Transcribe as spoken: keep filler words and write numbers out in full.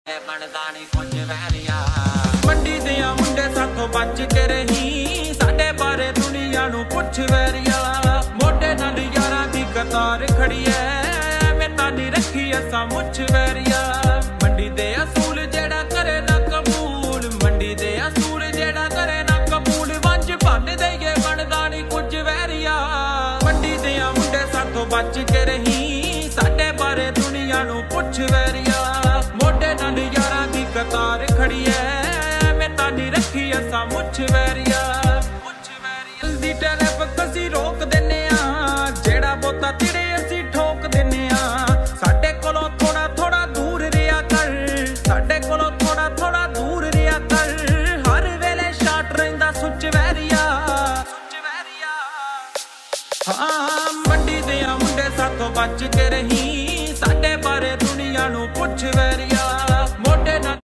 ਬਣਦਾ ਨੀ ਕੁਝ ਵੈਰੀਆ ਮੰਡੀ ਦੇ ਆ ਮੁੰਡੇ ਸਾਥੋਂ ਬਚ ਕੇ ਰਹੀ ਸਾਡੇ ਬਾਰੇ ਦੁਨੀਆ ਨੂੰ ਪੁੱਛ ਵੈਰੀਆ ਮੋਢੇ ਨਾਲ ਯਾਰਾਂ ਦੀ ਕਤਾਰ ਖੜੀ ਐ ਮੈਂ ਤਾਂ ਨਹੀਂ ਰੱਖੀ ਅਸਾਂ ਮੁੱਛ ਵੈਰੀਆ ਮੰਡੀ ਦੇ ਅਸੂਲ ਜਿਹੜਾ ਕਰੇ ਨਾ ਕਬੂਲ ਮੰਡੀ ਦੇ ਅਸੂਲ ਜਿਹੜਾ ਕਰੇ ਨਾ ਕਬੂਲ ਵੰਜ ਭੰਨ ਦੇਈਏ ਬਣਦਾ ਨੀ ਕੁਝ ਵੈਰੀਆ ਮੰਡੀ ਦੇ ਆ ਮੁੰਡੇ ਸਾਥੋਂ ਬਚ ਕੇ ਰਹੀ ਸਾਡੇ ਬਾਰੇ ਦੁਨੀਆ ਨੂੰ ਪੁੱਛ ਵੈਰੀਆ ਮੋਢੇ ਨਾਲ ਯਾਰਾਂ ਦੀ ਕਤਾਰ ਖੜੀ ਐ ਮੈਂ ਤਾਂ ਨਹੀਂ ਰੱਖੀ ਅਸਾਂ ਮੁੱਛ ਵੈਰੀਆ ਮੁੱਛ ਵੈਰੀਆ ਦੀ ਟੈਲਪ ਅਸੀਂ ਰੋਕ ਦਿੰਨੇ ਆ ਜਿਹੜਾ ਬੋਤਾ ਤੇਰੇ ਅਸੀਂ ਠੋਕ ਦਿੰਨੇ ਆ ਸਾਡੇ ਕੋਲੋਂ ਥੋੜਾ ਥੋੜਾ ਦੂਰ ਰਿਹਾ ਕਰ ਸਾਡੇ ਕੋਲੋਂ ਥੋੜਾ ਥੋੜਾ ਦੂਰ ਰਿਹਾ ਕਰ ਹਰ ਵੇਲੇ ਸ਼ਾਟ ਰਹਿੰਦਾ ਸੁੱਚ ਵੈਰੀਆ ਸੁੱਚ ਵੈਰੀਆ ਹਾਂ ਮੰਡੀ ਦੇ ਆ ਮੁੰਡੇ ਸਾਥੋਂ ਬਚ ਕੇ ਰਹੀ